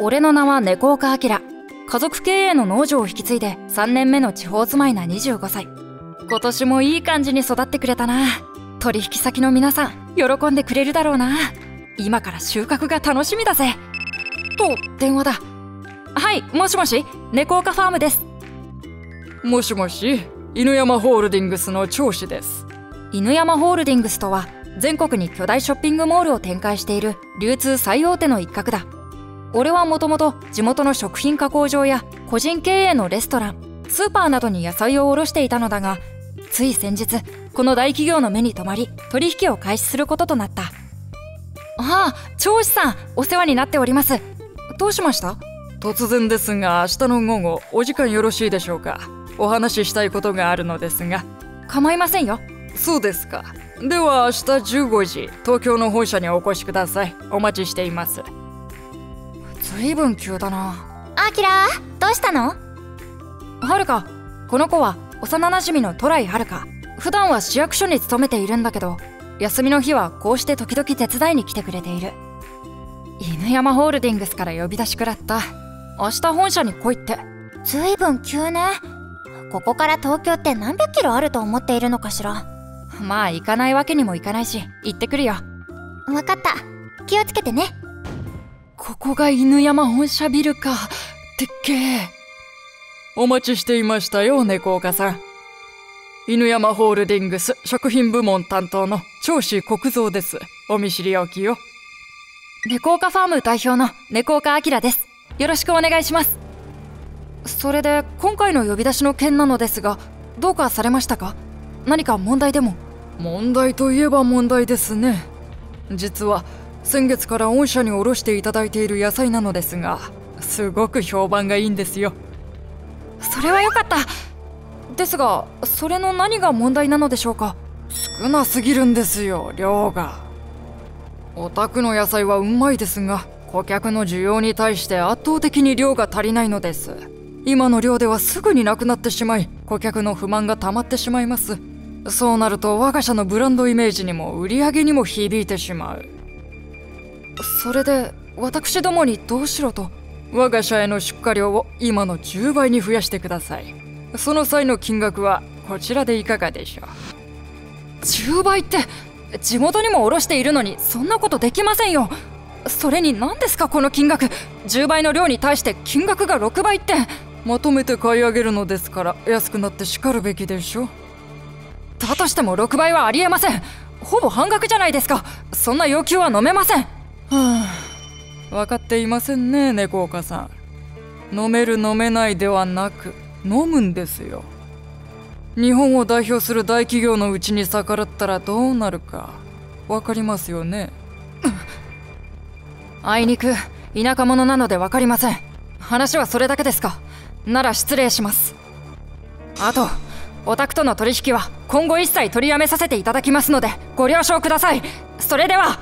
俺の名は猫岡明。家族経営の農場を引き継いで3年目の地方住まいな25歳。今年もいい感じに育ってくれたな。取引先の皆さん喜んでくれるだろうな。今から収穫が楽しみだぜ。と電話だ。はい、もしもし、猫岡ファームです。 もしもし、犬山ホールディングスの長子です。 犬山ホールディングスとは全国に巨大ショッピングモールを展開している流通最大手の一角だ。俺はもともと地元の食品加工場や個人経営のレストラン、スーパーなどに野菜を卸していたのだが、つい先日この大企業の目に留まり取引を開始することとなった。ああ、長子さん、お世話になっております。どうしました？ 突然ですが、明日の午後お時間よろしいでしょうか。お話ししたいことがあるのですが。 構いませんよ。 そうですか。では明日15時、東京の本社にお越しください。お待ちしています。 ずいぶん急だな。 アキラ、どうしたの？ はるか、この子は幼なじみのトライはるか。普段は市役所に勤めているんだけど、休みの日はこうして時々手伝いに来てくれている。犬山ホールディングスから呼び出しくらった。明日本社に来いって。 ずいぶん急ね。ここから東京って何百キロあると思っているのかしら。 まあ行かないわけにもいかないし、行ってくるよ。 わかった。気をつけてね。 ここが犬山本社ビルか。でっけえ。 お待ちしていましたよ、猫岡さん。犬山ホールディングス食品部門担当の長子国蔵です。お見知りおきを。 猫岡ファーム代表の猫岡明です。よろしくお願いします。それで今回の呼び出しの件なのですが、どうかされましたか？何か問題でも？ 問題といえば問題ですね。実は先月から御社に卸していただいている野菜なのですが、すごく評判がいいんですよ。 それはよかった。ですが、それの何が問題なのでしょうか？ 少なすぎるんですよ、量が。お宅の野菜はうまいですが、顧客の需要に対して圧倒的に量が足りないのです。今の量ではすぐになくなってしまい、顧客の不満が溜まってしまいます。そうなると我が社のブランドイメージにも売り上げにも響いてしまう。 それで私どもにどうしろと？ 我が社への出荷量を今の10倍に増やしてください。その際の金額はこちらでいかがでしょう。 10倍って、地元にも卸しているのにそんなことできませんよ。それに何ですかこの金額。10倍の量に対して金額が6倍って。 まとめて買い上げるのですから安くなってしかるべきでしょ。 だとしても6倍はありえません。ほぼ半額じゃないですか。そんな要求は飲めません。 分かっていませんね、猫岡さん。飲める飲めないではなく飲むんですよ。日本を代表する大企業のうちに逆らったらどうなるか分かりますよね。 あいにく田舎者なので分かりません。話はそれだけですか？なら失礼します。あと、お宅との取引は今後一切取りやめさせていただきますのでご了承ください。それでは。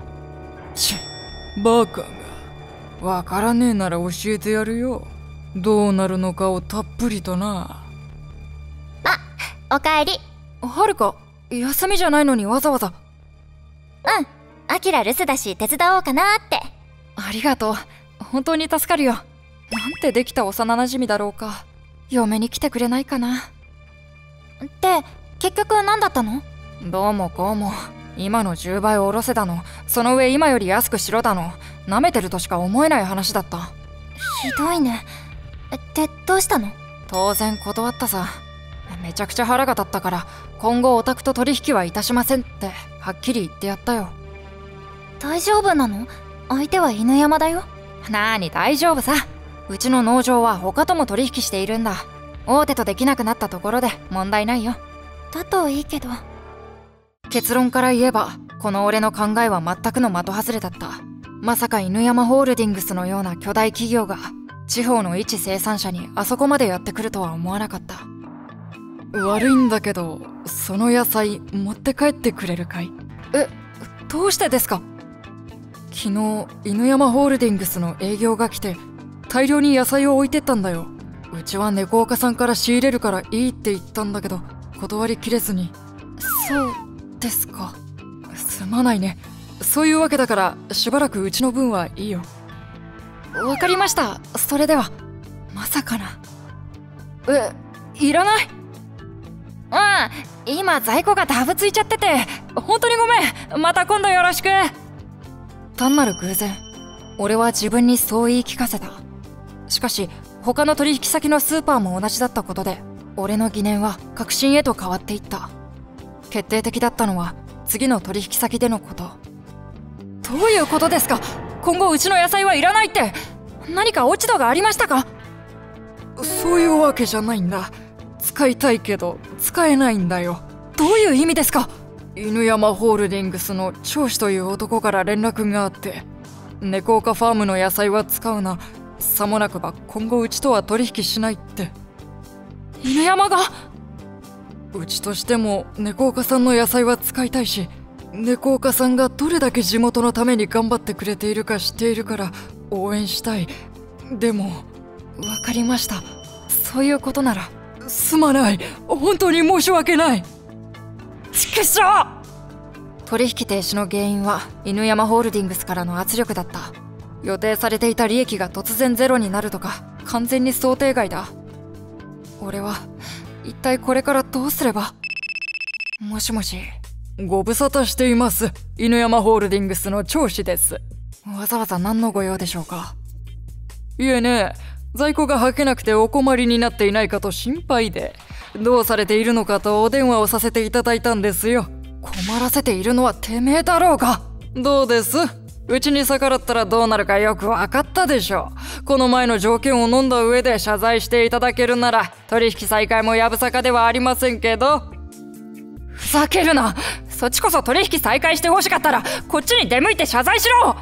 バカが。分からねえなら教えてやるよ。どうなるのかをたっぷりとな。 おかえり。 はるか、休みじゃないのにわざわざ。 アキラ留守だし手伝おうかなって。 ありがとう。本当に助かるよ。なんてできた幼なじみだろうか。嫁に来てくれないかな。 って結局何だったの？ どうもこうも、今の10倍おろせだの、その上今より安くしろだの、舐めてるとしか思えない話だった。 ひどいね。ってどうしたの？ 当然断ったさ。めちゃくちゃ腹が立ったから、今後お宅と取引はいたしませんってはっきり言ってやったよ。 大丈夫なの？相手は犬山だよ。 なーに大丈夫さ。うちの農場は他とも取引しているんだ。大手とできなくなったところで問題ないよ。 だといいけど。 結論から言えば、この俺の考えは全くの的外れだった。まさか犬山ホールディングスのような巨大企業が地方の一生産者にあそこまでやってくるとは思わなかった。 悪いんだけど、その野菜持って帰ってくれるかい？ どうしてですか？ 昨日犬山ホールディングスの営業が来て大量に野菜を置いてったんだよ。うちは猫岡さんから仕入れるからいいって言ったんだけど断りきれずに。 そうですか。 すまないね。そういうわけだからしばらくうちの分はいいよ。 わかりました。それでは。まさかな。いらない。今在庫がダブついちゃってて、本当にごめん。また今度よろしく。単なる偶然、俺は自分にそう言い聞かせた。しかし他の取引先のスーパーも同じだったことで、俺の疑念は確信へと変わっていった。決定的だったのは次の取引先でのこと。どういうことですか？今後うちの野菜はいらないって。何か落ち度がありましたか？ そういうわけじゃないんだ。使いたいけど使えないんだよ。 どういう意味ですか？ 犬山ホールディングスの長司という男から連絡があって、猫岡ファームの野菜は使うな、さもなくば今後うちとは取引しないって。 犬山が？ うちとしても猫岡さんの野菜は使いたいし、猫岡さんがどれだけ地元のために頑張ってくれているか知っているから応援したい。でも。 わかりました。そういうことなら。 すまない。本当に申し訳ない。 畜生！取引停止の原因は犬山ホールディングスからの圧力だった。予定されていた利益が突然ゼロになるとか完全に想定外だ。俺は一体これからどうすれば。もしもし。 ご無沙汰しています。犬山ホールディングスの長司です。 わざわざ何のご用でしょうか？ いえね、在庫がはけなくてお困りになっていないかと心配で、どうされているのかとお電話をさせていただいたんですよ。 困らせているのはてめえだろうが。 どうです？うちに逆らったらどうなるかよく分かったでしょう。この前の条件を飲んだ上で謝罪していただけるなら取引再開もやぶさかではありませんけど。 ふざけるな。そっちこそ取引再開してほしかったらこっちに出向いて謝罪しろ。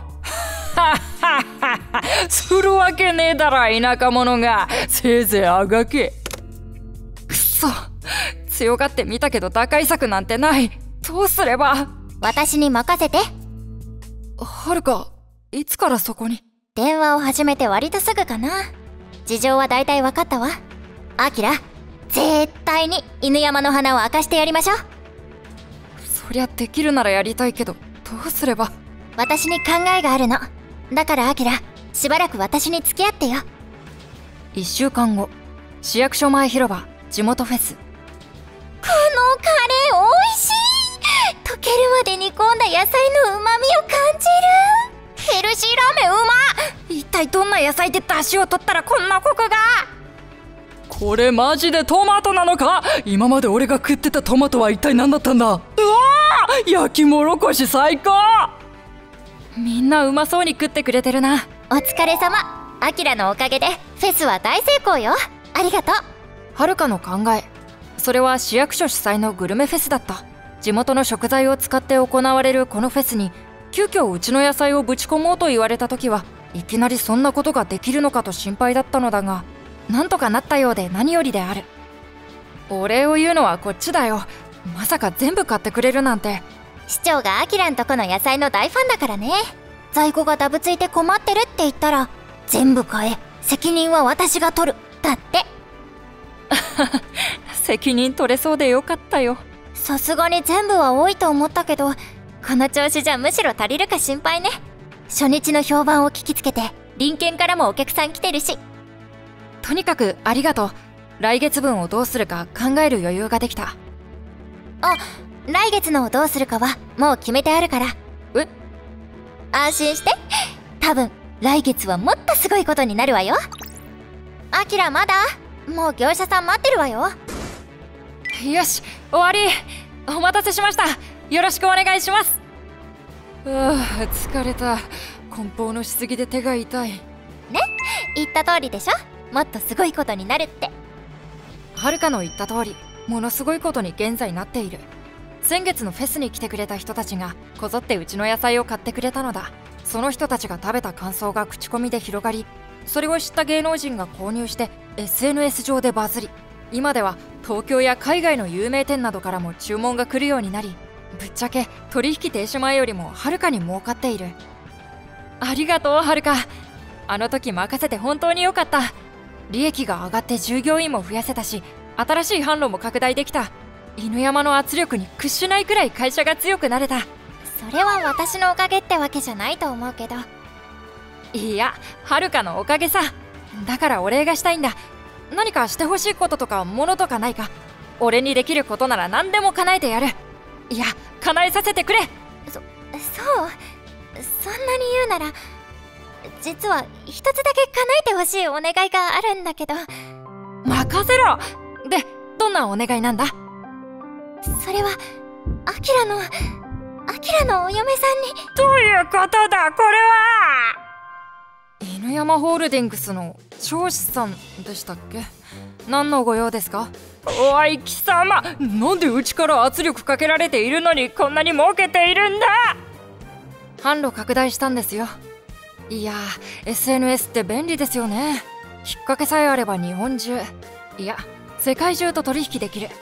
するわけねえだろ田舎者が。せいぜいあがけ。 くそ、強がってみたけど打開策なんてない。どうすれば。 私に任せて。 はるか、いつからそこに？ 電話を始めて割とすぐかな。事情は大体分かったわ。アキラ、絶対に犬山の花を明かしてやりましょう。 そりゃできるならやりたいけど、どうすれば。 私に考えがあるの。だからアキラ、しばらく私に付き合ってよ。 1週間後、市役所前広場地元フェス。 このカレー美味しい。溶けるまで煮込んだ野菜の旨味を感じる。ヘルシーラーメンうまっ。 一体どんな野菜で出汁を取ったらこんなコクが。 これマジでトマトなのか？今まで俺が食ってたトマトは一体何だったんだ？うわー、焼きもろこし最高。 みんなうまそうに食ってくれてるな。 お疲れ様。アキラのおかげでフェスは大成功よ。ありがとう。 はるかの考え、それは市役所主催のグルメフェスだった。地元の食材を使って行われるこのフェスに急遽うちの野菜をぶち込もうと言われた時は、いきなりそんなことができるのかと心配だったのだが、なんとかなったようで何よりである。お礼を言うのはこっちだよ。まさか全部買ってくれるなんて。 市長がアキラんとこの野菜の大ファンだからね。在庫がダブついて困ってるって言ったら、全部買え、責任は私が取るだって。 責任取れそうでよかったよ。 さすがに全部は多いと思ったけど、この調子じゃむしろ足りるか心配ね。初日の評判を聞きつけて隣県からもお客さん来てるし。 とにかくありがとう。来月分をどうするか考える余裕ができた。 あ、来月のをどうするかはもう決めてあるから。 え？ 安心して。多分来月はもっとすごいことになるわよ。アキラまだ？もう業者さん待ってるわよ。 よし、終わり。お待たせしました。よろしくお願いします。 疲れた。梱包のしすぎで手が痛いね。 言った通りでしょ。もっとすごいことになるって。 はるかの言った通り、ものすごいことに現在なっている。先月のフェスに来てくれた人たちがこぞってうちの野菜を買ってくれたのだ。その人たちが食べた感想が口コミで広がり、それを知った芸能人が購入して SNS 上でバズり、今では東京や海外の有名店などからも注文が来るようになり、ぶっちゃけ取引停止前よりもはるかに儲かっている。ありがとうはるか。あの時任せて本当に良かった。利益が上がって従業員も増やせたし、新しい販路も拡大できた。犬山の圧力に屈しないくらい会社が強くなれた。 それは私のおかげってわけじゃないと思うけど。 いや、はるかのおかげさ。だからお礼がしたいんだ。何かしてほしいこととか物とかないか？俺にできることなら何でも叶えてやる。いや、叶えさせてくれ。 そう、そんなに言うなら、実は一つだけ叶えてほしいお願いがあるんだけど。 任せろ。で、どんなお願いなんだ？ それはアキラのお嫁さんに。 どういうことだこれは。犬山ホールディングスの長司さんでしたっけ？何のご用ですか？おい貴様、なんでうちから圧力かけられているのにこんなに儲けているんだ。販路拡大したんですよ。いやー、 SNS って便利ですよね。きっかけさえあれば日本中、いや世界中と取引できる。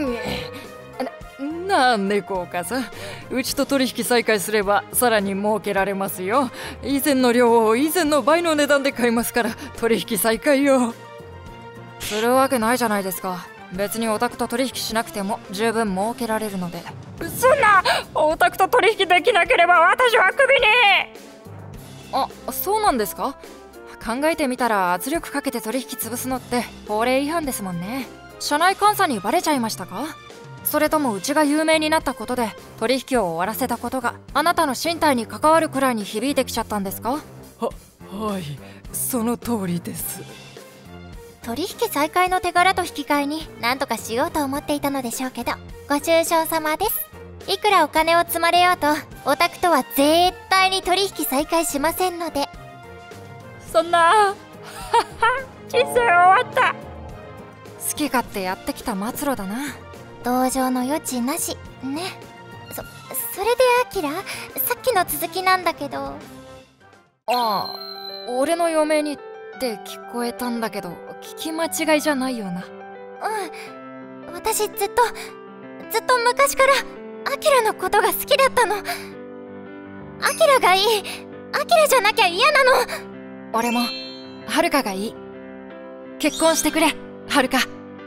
なんでこうかさ。うちと取引再開すればさらに儲けられますよ。以前の量を以前の倍の値段で買いますから、取引再開よ。するわけないじゃないですか。別にオタクと取引しなくても十分儲けられるので。そんな、オタクと取引できなければ私はクビに。あ、そうなんですか？考えてみたら圧力かけて取引潰すのって法令違反ですもんね。社内監査にバレちゃいましたか？それともうちが有名になったことで取引を終わらせたことがあなたの身体に関わるくらいに響いてきちゃったんですか？はい、その通りです。 取引再開の手柄と引き換えに何とかしようと思っていたのでしょうけど、ご愁傷様です。いくらお金を積まれようとオタクとは絶対に取引再開しませんので。 そんな人生終わった。好き勝手やってきた末路だな。 同情の余地なしね。それでアキラ、さっきの続きなんだけど。 ああ、俺の嫁にって聞こえたんだけど、聞き間違いじゃないよな。 うん、私ずっと昔からアキラのことが好きだったの。アキラがいい。アキラじゃなきゃ嫌なの。 俺もはるかがいい。結婚してくれ、はるか。はい。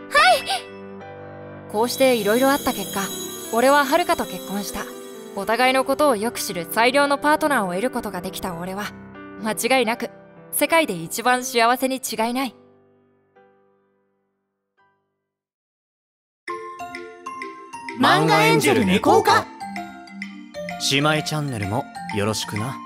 こうしていろいろあった結果、俺ははるかと結婚した。お互いのことをよく知る最良のパートナーを得ることができた俺は、間違いなく世界で一番幸せに違いない。 漫画エンジェル猫化。 姉妹チャンネルもよろしくな。